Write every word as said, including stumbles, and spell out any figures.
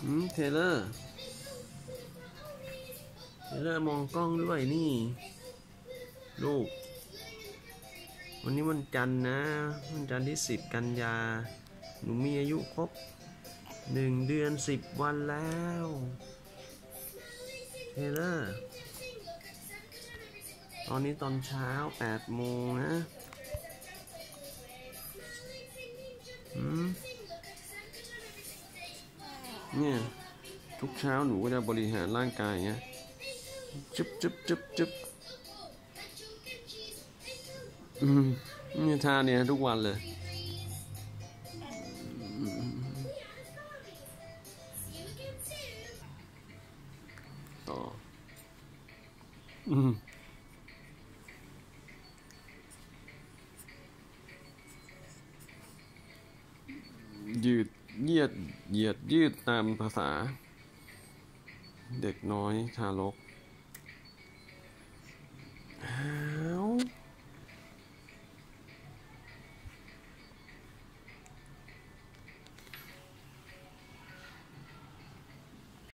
อืมเทเลอร์เทเลอร์มองกล้องด้วยนี่ลูกวันนี้วันจันทร์นะวันจันทร์ที่สิบกันยาหนูมีอายุครบหนึ่งเดือนสิบวันแล้วเทเลอร์ตอนนี้ตอนเช้าแปดโมงนะอืมเนี่ยทุกเช้าหนูก็จะบริหารร่างกายเงี้ยจุ๊บจุ๊บจุ๊บจุ๊บอืมนี่ท่าเนี่ยทุกวันเลยต่ออืมยืดเยียดเหยียดยืดตามภาษาเด็กน้อยทารก